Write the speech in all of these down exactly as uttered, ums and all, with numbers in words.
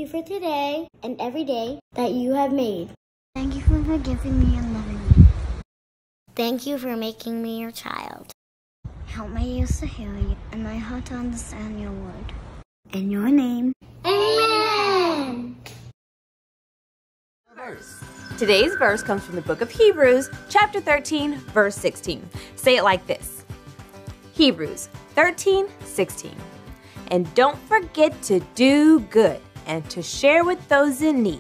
you for today and every day that you have made. Thank you for forgiving me and loving me. Thank you for making me your child. Help my ears to hear you and my heart to understand your word. In your name, amen. Verse. Today's verse comes from the book of Hebrews, chapter thirteen, verse sixteen. Say it like this. Hebrews thirteen, sixteen. And don't forget to do good and to share with those in need.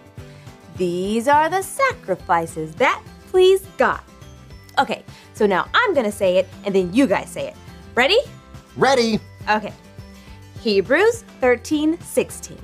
These are the sacrifices that please God. Okay, so now I'm gonna say it and then you guys say it. Ready? Ready. Okay. Hebrews thirteen, sixteen.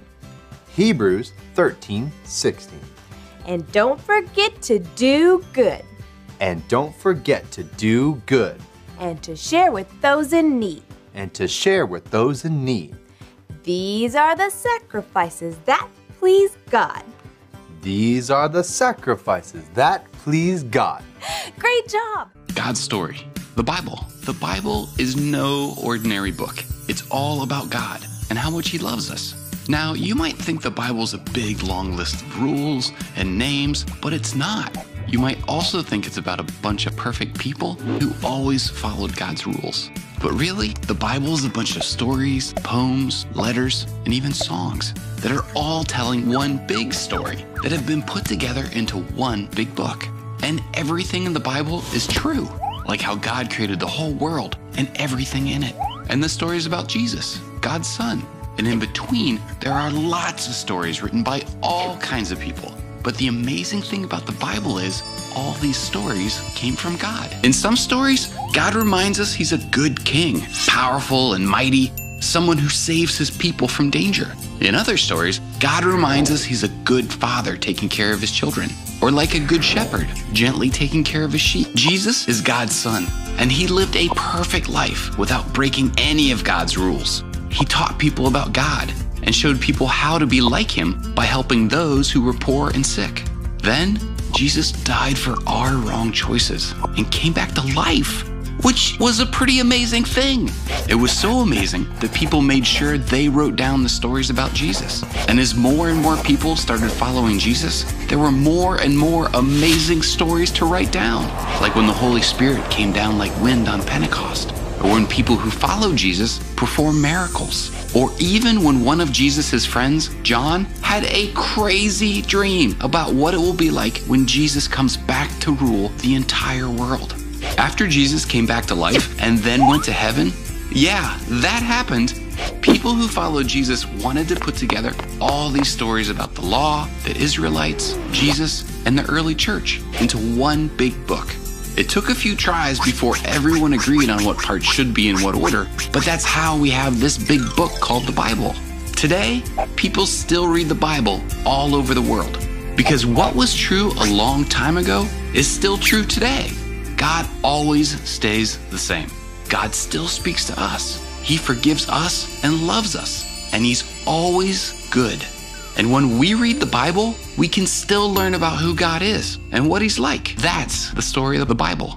Hebrews thirteen, sixteen. And don't forget to do good. And don't forget to do good. And to share with those in need. And to share with those in need. These are the sacrifices that please God. These are the sacrifices that please God. Great job! God's story, the Bible. The Bible is no ordinary book. It's all about God and how much He loves us. Now, you might think the Bible's a big, long list of rules and names, but it's not. You might also think it's about a bunch of perfect people who always followed God's rules. But really, the Bible is a bunch of stories, poems, letters, and even songs that are all telling one big story that have been put together into one big book. And everything in the Bible is true, like how God created the whole world and everything in it. And the story is about Jesus, God's Son. And in between, there are lots of stories written by all kinds of people. But the amazing thing about the Bible is all these stories came from God. In some stories, God reminds us He's a good king, powerful and mighty, someone who saves His people from danger. In other stories, God reminds us He's a good father taking care of His children, or like a good shepherd, gently taking care of His sheep. Jesus is God's Son, and He lived a perfect life without breaking any of God's rules. He taught people about God and showed people how to be like Him by helping those who were poor and sick. Then, Jesus died for our wrong choices and came back to life, which was a pretty amazing thing. It was so amazing that people made sure they wrote down the stories about Jesus. And as more and more people started following Jesus, there were more and more amazing stories to write down, like when the Holy Spirit came down like wind on Pentecost, or when people who followed Jesus performed miracles, or even when one of Jesus's friends, John, had a crazy dream about what it will be like when Jesus comes back to rule the entire world. After Jesus came back to life and then went to heaven, yeah, that happened. People who followed Jesus wanted to put together all these stories about the law, the Israelites, Jesus, and the early church into one big book. It took a few tries before everyone agreed on what parts should be in what order, but that's how we have this big book called the Bible. Today, people still read the Bible all over the world, because what was true a long time ago is still true today. God always stays the same. God still speaks to us. He forgives us and loves us, and He's always good. And when we read the Bible, we can still learn about who God is and what He's like. That's the story of the Bible.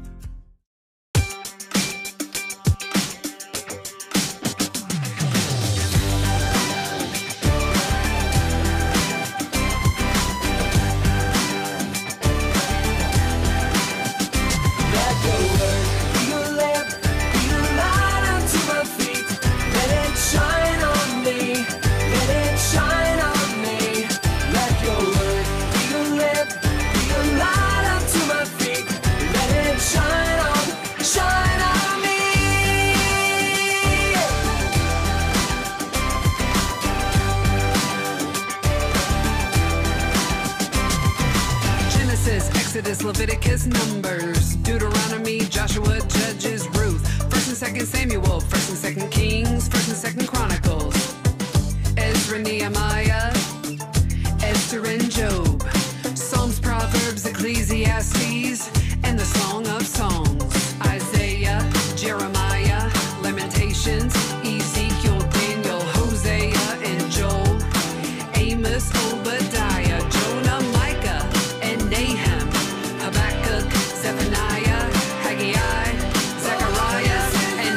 Exodus, Leviticus, Numbers, Deuteronomy, Joshua, Judges, Ruth, First and Second Samuel, First and Second Kings, First and Second Chronicles, Ezra, Nehemiah, Esther and Job, Psalms, Proverbs, Ecclesiastes, and the Song of Songs, Isaiah, Jeremiah, Lamentations, Ezekiel, Daniel, Hosea, and Joel, Amos, Obadiah, Jonah, Micah, and Nahum, Habakkuk, Zephaniah, Haggai, Zechariah, and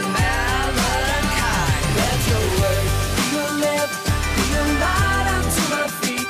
Malachi. Let your word be a lamp, be a light unto my feet.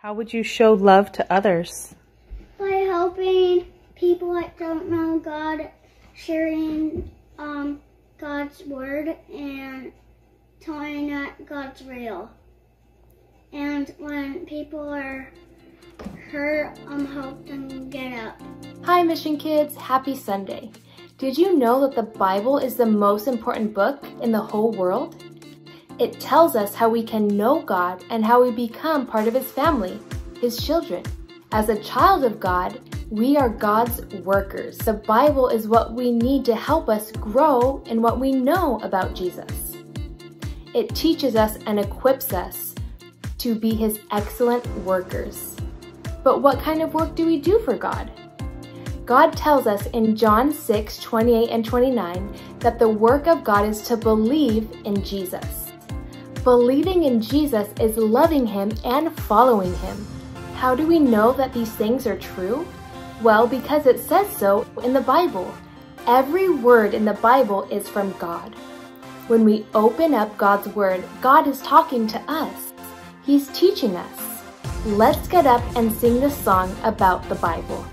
How would you show love to others? By helping people that don't know God, sharing um, God's word and telling that God's real. And when people are hurt, um, help them get up. Hi Mission Kids, happy Sunday. Did you know that the Bible is the most important book in the whole world? It tells us how we can know God and how we become part of His family, His children. As a child of God, we are God's workers. The Bible is what we need to help us grow in what we know about Jesus. It teaches us and equips us to be His excellent workers. But what kind of work do we do for God? God tells us in John six, twenty-eight and twenty-nine that the work of God is to believe in Jesus. Believing in Jesus is loving Him and following Him. How do we know that these things are true? Well, because it says so in the Bible. Every word in the Bible is from God. When we open up God's word, God is talking to us. He's teaching us. Let's get up and sing the song about the Bible.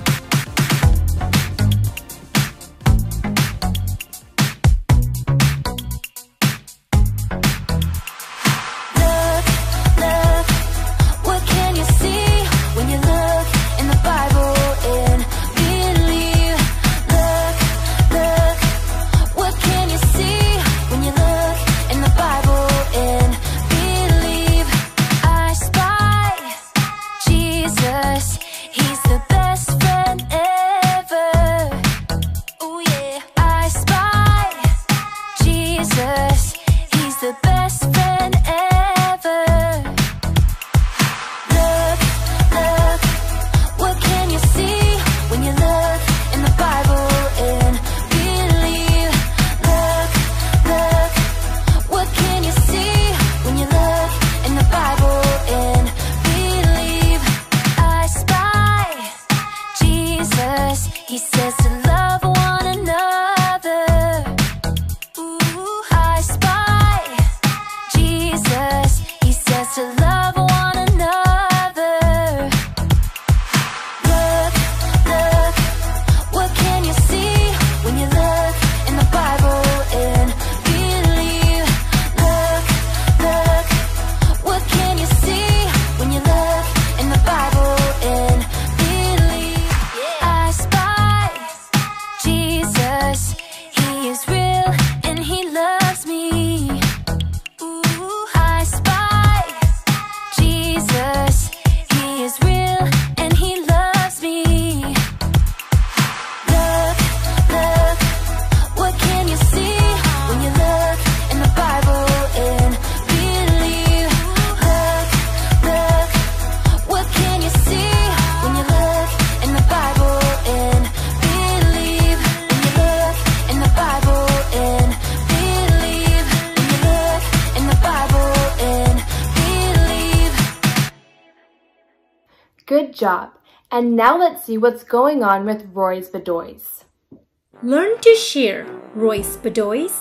Good job. And now let's see what's going on with Roy's Bedoys. Learn to Share Roy's Bedoys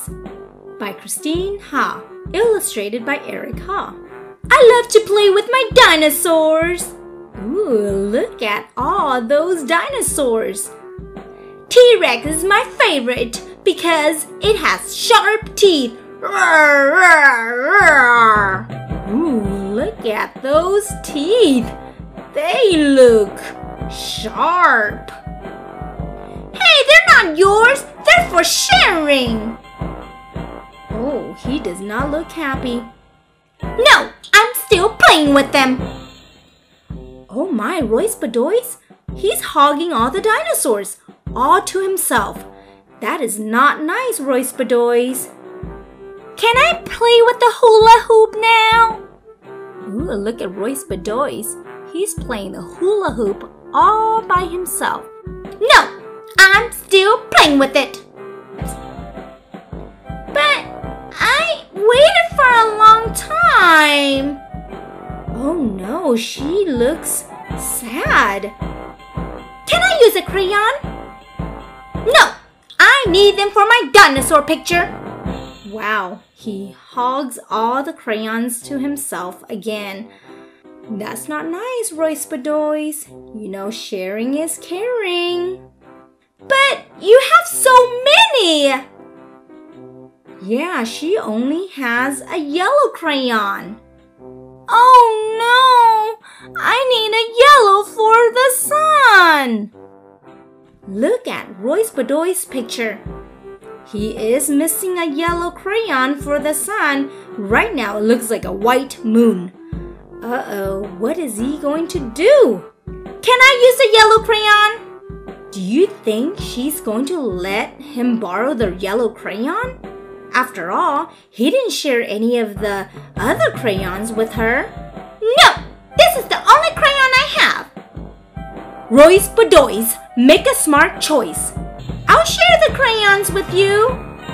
by Christine Ha, illustrated by Eric Ha. I love to play with my dinosaurs. Ooh, look at all those dinosaurs. T-Rex is my favorite because it has sharp teeth. Roar, roar, roar. Ooh, look at those teeth. They look sharp. Hey, they're not yours. They're for sharing. Oh, he does not look happy. No, I'm still playing with them. Oh my, Roy's Bedoys? He's hogging all the dinosaurs, all to himself. That is not nice, Roy's Bedoys. Can I play with the hula hoop now? Ooh, look at Roy's Bedoys. He's playing the hula hoop all by himself. No, I'm still playing with it. But I waited for a long time. Oh no, she looks sad. Can I use a crayon? No, I need them for my dinosaur picture. Wow, he hogs all the crayons to himself again. That's not nice, Royce Bedoys. You know, sharing is caring. But you have so many! Yeah, she only has a yellow crayon. Oh no! I need a yellow for the sun! Look at Royce Bedoy's picture. He is missing a yellow crayon for the sun. Right now it looks like a white moon. Uh-oh, what is he going to do? Can I use a yellow crayon? Do you think she's going to let him borrow the yellow crayon? After all, he didn't share any of the other crayons with her. No! This is the only crayon I have! Royce Bedoys, make a smart choice. I'll share the crayons with you.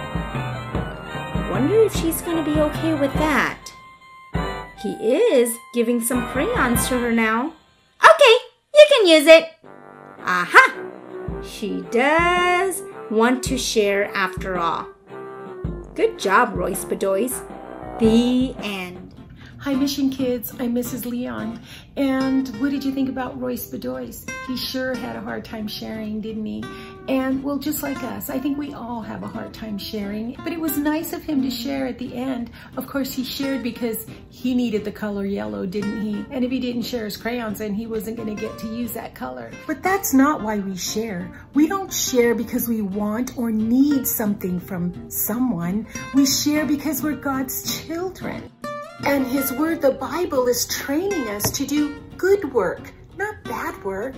Wonder if she's going to be okay with that. He is giving some crayons to her now. Okay, you can use it. Aha! She does want to share after all. Good job, Royce Bedoys. The end. Hi, Mission Kids. I'm Missus Leon. And what did you think about Royce Bedoys? He sure had a hard time sharing, didn't he? And, well, just like us, I think we all have a hard time sharing. But it was nice of him to share at the end. Of course, he shared because he needed the color yellow, didn't he? And if he didn't share his crayons, then he wasn't going to get to use that color. But that's not why we share. We don't share because we want or need something from someone. We share because we're God's children. And His Word, the Bible, is training us to do good work, not bad work.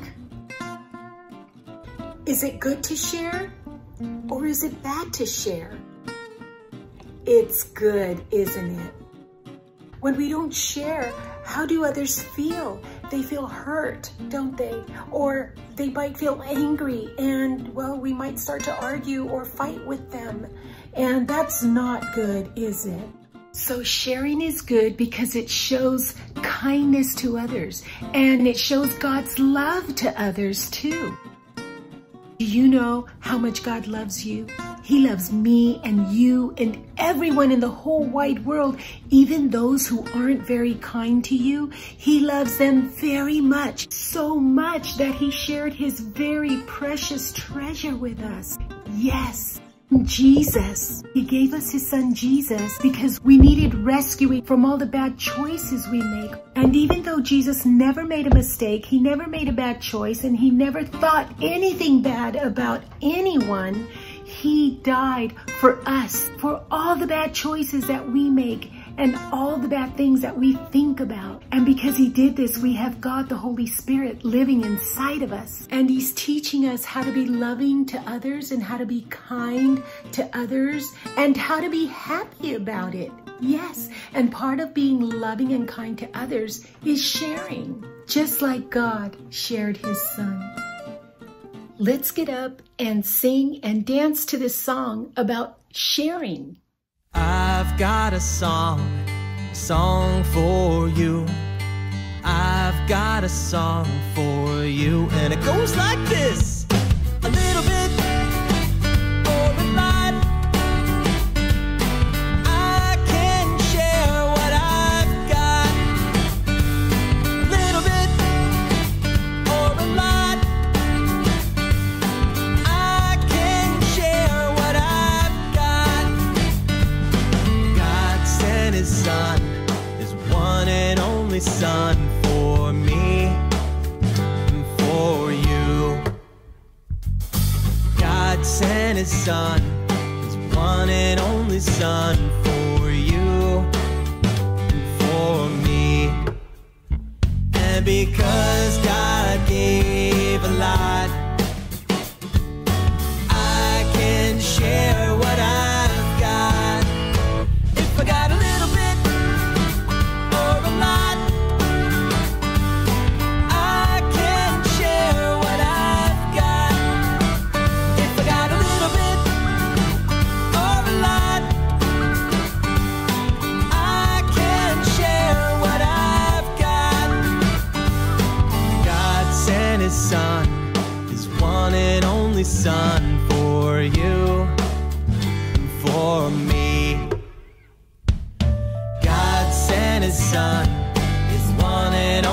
Is it good to share, or is it bad to share? It's good, isn't it? When we don't share, how do others feel? They feel hurt, don't they? Or they might feel angry, and, well, we might start to argue or fight with them. And that's not good, is it? So sharing is good because it shows kindness to others, and it shows God's love to others too. Do you know how much God loves you? He loves me and you and everyone in the whole wide world, even those who aren't very kind to you. He loves them very much, so much that He shared His very precious treasure with us. Yes, Jesus. He gave us His Son Jesus because we needed rescuing from all the bad choices we make. And even though Jesus never made a mistake, He never made a bad choice, and He never thought anything bad about anyone, He died for us, for all the bad choices that we make and all the bad things that we think about. And because He did this, we have God the Holy Spirit living inside of us. And He's teaching us how to be loving to others and how to be kind to others and how to be happy about it. Yes, and part of being loving and kind to others is sharing, just like God shared His Son. Let's get up and sing and dance to this song about sharing. I've got a song, a song for you. I've got a song for you, and it goes like this. A little bit or a lot, I can share what I've got. A little bit or a lot, I can share what I've got. God sent His Son, His one and only Son, for me and for you. God sent His Son, His one and only Son, for you and for me. And because God gave a lot, I can share what I've got. If I got a little bit or a lot, I can share what I've got. If I got a little bit or a lot, I can share what I've got. God sent His Son, His one and only Son, for you and for me. God sent His Son, His one and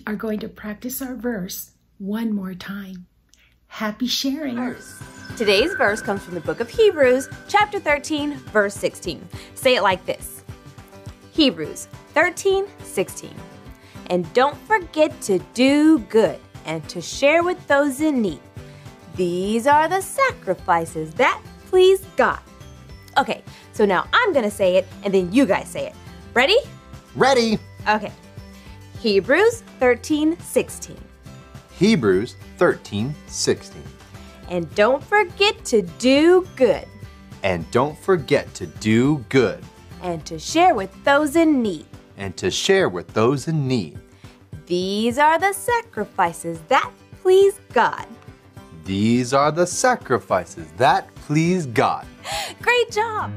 are going to practice our verse one more time. Happy sharing. Today's verse comes from the book of Hebrews, chapter thirteen, verse sixteen. Say it like this. Hebrews thirteen, sixteen. And don't forget to do good and to share with those in need. These are the sacrifices that please God. Okay, so now I'm gonna say it and then you guys say it. Ready? Ready. Okay. Hebrews thirteen, sixteen. Hebrews thirteen, sixteen. And don't forget to do good. And don't forget to do good. And to share with those in need. And to share with those in need. These are the sacrifices that please God. These are the sacrifices that please God. Great job!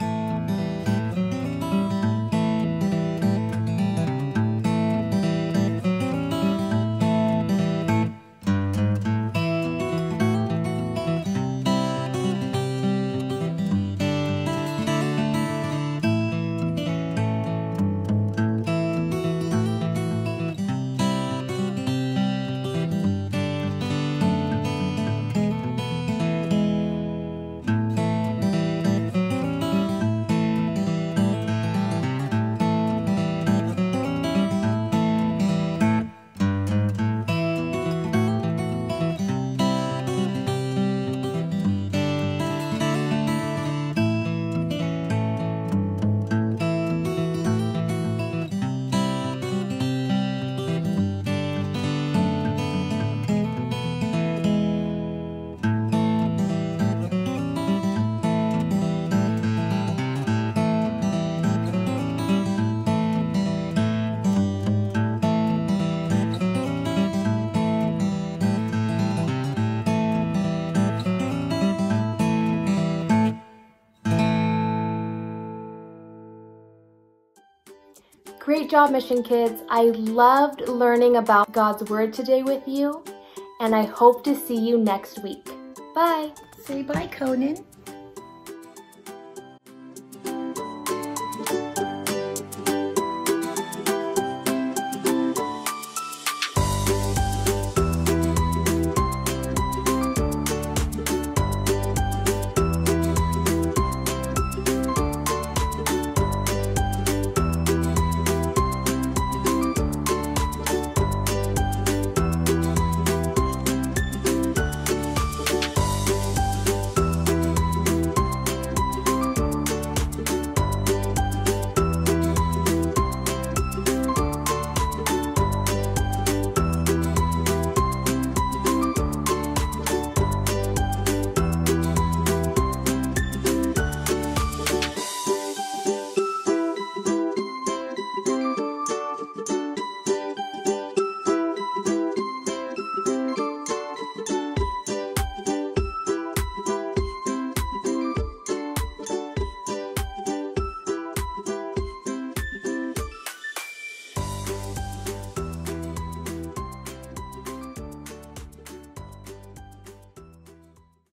Great job, Mission Kids. I loved learning about God's Word today with you, and I hope to see you next week. Bye. Say bye, Conan.